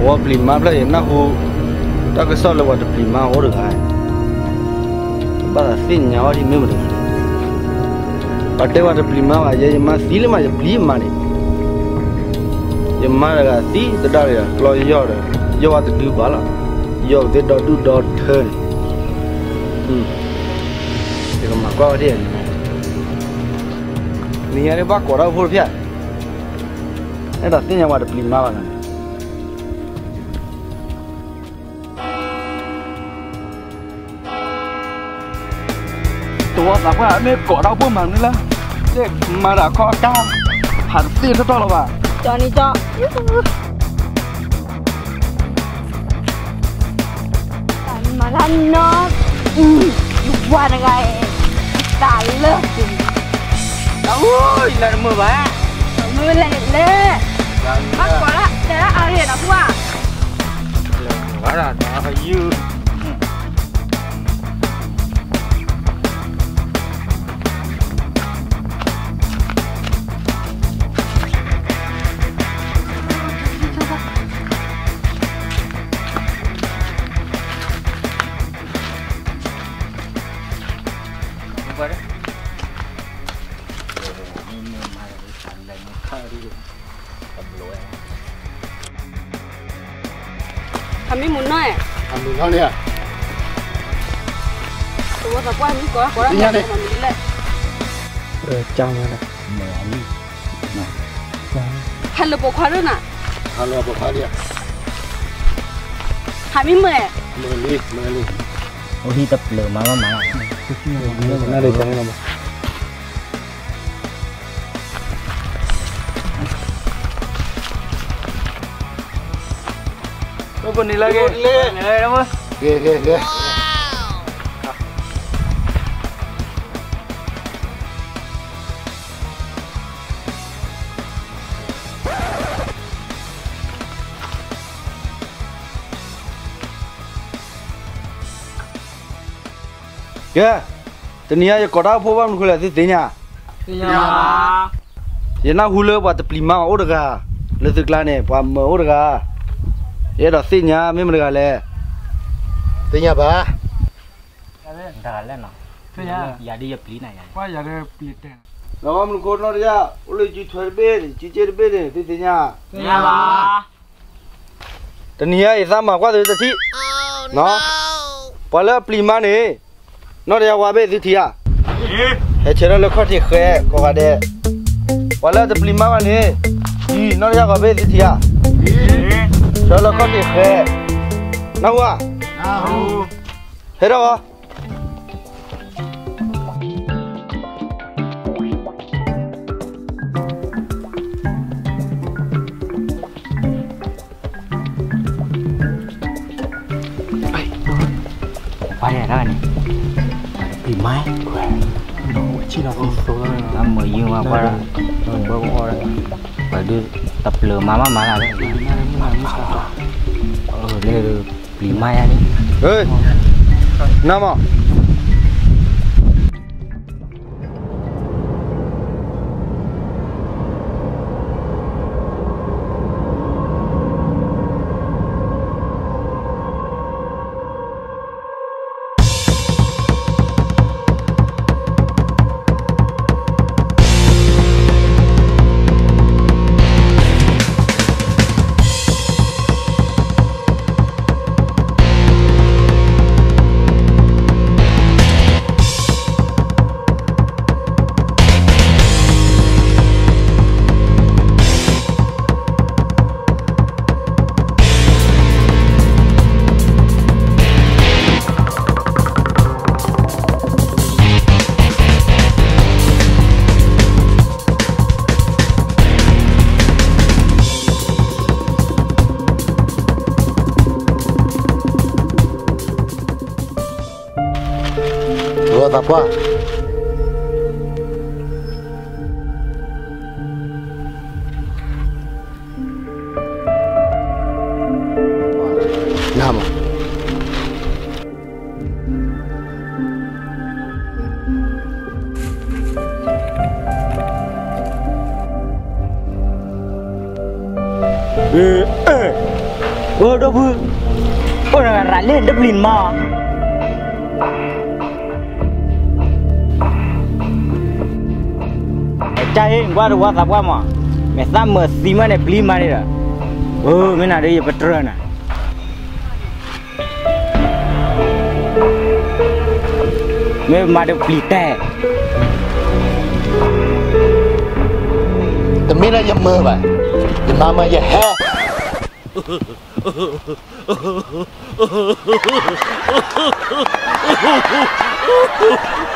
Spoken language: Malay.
我不离嘛不了，那户大概少了我这不离嘛我这个，把它新年我的没有的，把这我这不离嘛话也嘛新了嘛就不离嘛的，也嘛那个新这道理，老要的，要我这丢罢了，要这到都到车的，这个嘛怪我的，你看你把过到铺片，那到新年我这不离嘛吧？ตัวสักว่าไม่กอดเอาพวกมันนี่ละเด็กมาด่าข้อก้าหันตีซะต้องหรอวะจอนี่จอมาทันนอกอยู่วันอะไรตาเลิกจริงโอ้ยนั่นมือวะมือเล่นเลยมากกว่าละแต่ละอะไรนะพวกว่าด่าเขายืดทำไม่หมุนหน่อยทำดูเขาเนี่ยตัวสักว่านี่ก็ได้ทำนี้เลยจังเลยเหมือนนี่ฮัลโหลบอกเขาด้วยน่ะฮัลโหลบอกเขาเนี่ยทำไม่เหมือนนี่โอ้ที่ตะเปลือกมาน่าได้จังเลยมั้งApa ni lagi? Apa? Ge. Ge, tenia je kota apa pun kuliah tu tenia. Tenia. Ye nak hula buat pelima orang ka, letak lah ni, buat orang ka. Ye dah tenia, memang orang le. Tenia apa? Dah le no. Tenia. Ya dia pelina ya. Wah ya dia pelita. Nama mungkin orang dia, oleh cuci beri, tu tenia. Tenia ba. Tenia sama kuat tu tadi. No. Pada pelima ni. Nó đeo qua bên dưới thì à? Hệ chế nó khó thì khỏe, có cả đấy. Qua là tập lima mà nè. Nó đeo qua bên dưới thì à? Cho nó khó thì khỏe. Nào à? Nào. Hết đâu à? Qua đây đó này. Thì mai chỉ là con số thôi nó mới dương qua qua phải đưa tập lừa má là đấy đây là bị mai đi ơi nam à buat apa? Nama. Udah bu, orang ralen dah beli mah. Cai, gua ada WhatsApp gua mah. Mesam mesti mana beli mana dah. Oh, mana ada ya petrol na. Memang ada beli teh. Demi là dầm mơ vậy, dầm mơ mơ vậy ha.